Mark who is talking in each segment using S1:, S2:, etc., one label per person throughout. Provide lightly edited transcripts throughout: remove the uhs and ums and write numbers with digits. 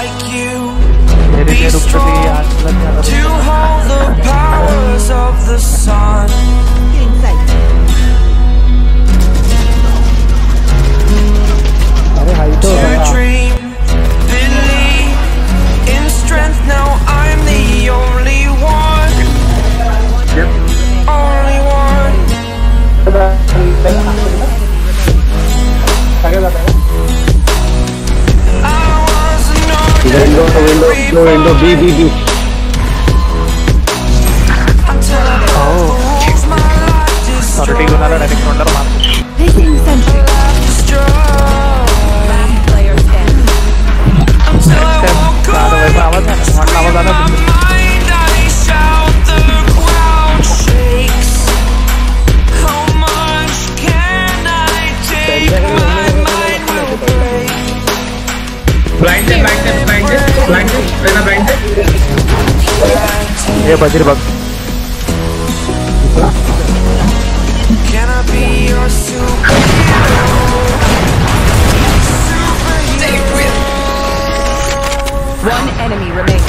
S1: like you. Be strong to hold the powers of the sun. To dream, believe in strength. Now I'm the only one. Only one. I was an ordinary
S2: B.
S1: until I lose my life destroyed.
S3: Taking sentry.
S1: Until I woke up and scream my mind, I shout, the ground shakes. How much can I take? My mind will break.
S4: Blinded.
S1: Can I be your superhero?
S3: One enemy remains.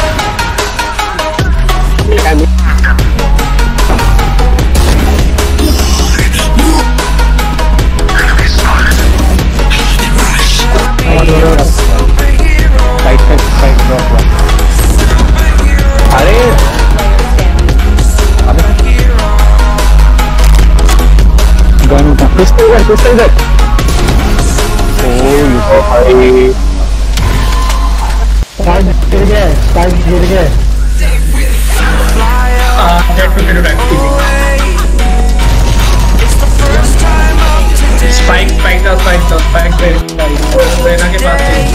S2: Pistol that. Oh, you Start here again.
S1: It's the first time of today.
S4: Spike Rena के पास है.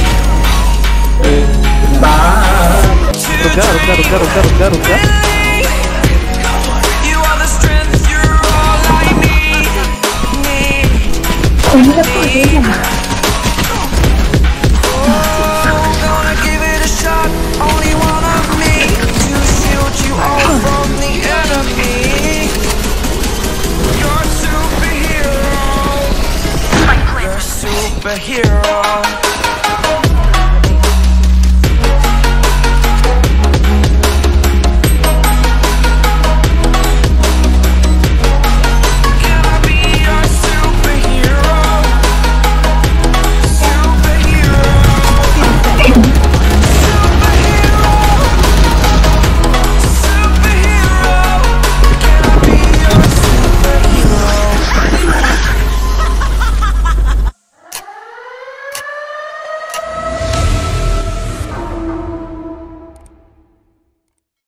S2: रुक जा.
S1: You are the strength, you're all I need. Gonna give it a shot. Only one of me to shield you all from the enemy. You're a superhero. You're a superhero.